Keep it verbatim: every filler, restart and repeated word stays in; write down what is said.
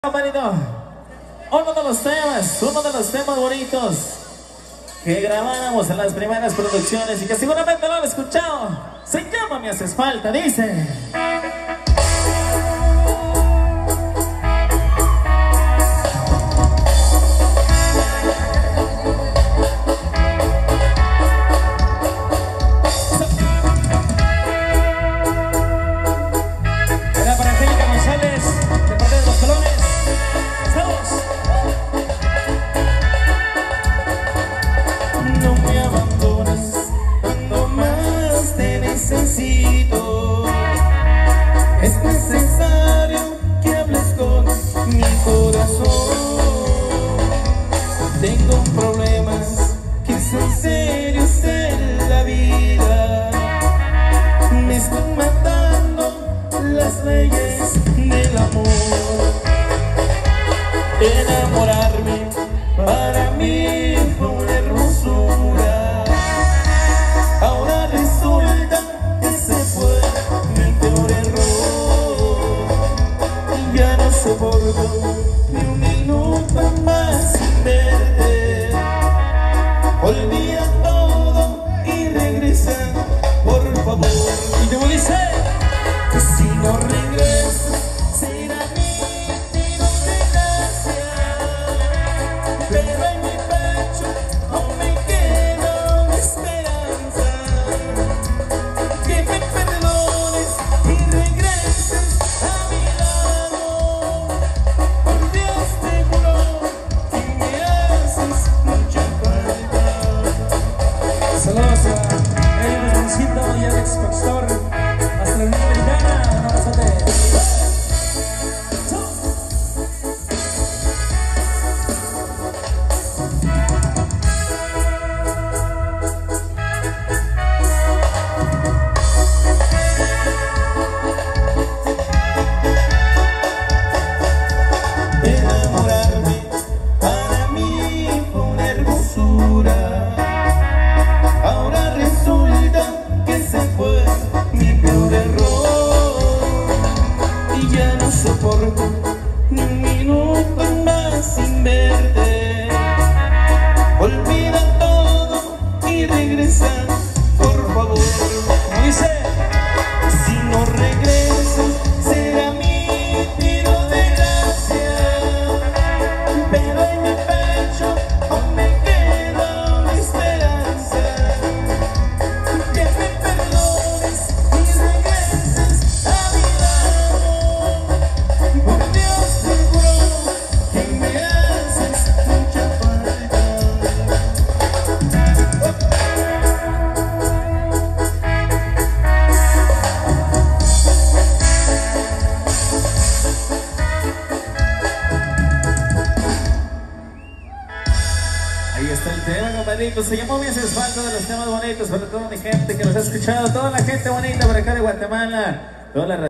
Marito, uno de los temas, uno de los temas bonitos que grabábamos en las primeras producciones y que seguramente lo han escuchado, se llama Me Haces Falta, dice. Es necesario que hables con mi corazón. Tengo problemas que son serios en la vida. Me están matando las leyes del amor. Enamorarme para mí fue una hermosura. Ahora resulta que se fue mi peor error. Ya no soporto ni un minuto más sin verte. Olvida todo y regresa, por favor. Y te dice que si no regresas será mi tiro de gracia. Pero en mi pecho aún me queda una esperanza. Que me perdones y regreses a mi lado. Por Dios te juro que me haces mucha falta. Saludos a Edwin Juancito y Alex Pastor, hasta la Unión Americana. Un abrazote. Enamorarme para mí fue una hermosura. Ahora resulta que se fue mi peor error. Y ya no soporto ni un minuto más sin verte. Olvida todo y regresa, por favor. Como dice, si no regresas será mi tiro de gracia. Pero en mi pecho aún me queda una esperanza. Que me perdones y regreses a mi lado. Por Dios te juro que me haces mucha falta. Ahí está el tema, compadritos. Se llamó Me Haces Falta, de los temas bonitos para toda mi gente que nos ha escuchado, toda la gente bonita por acá de Guatemala, toda la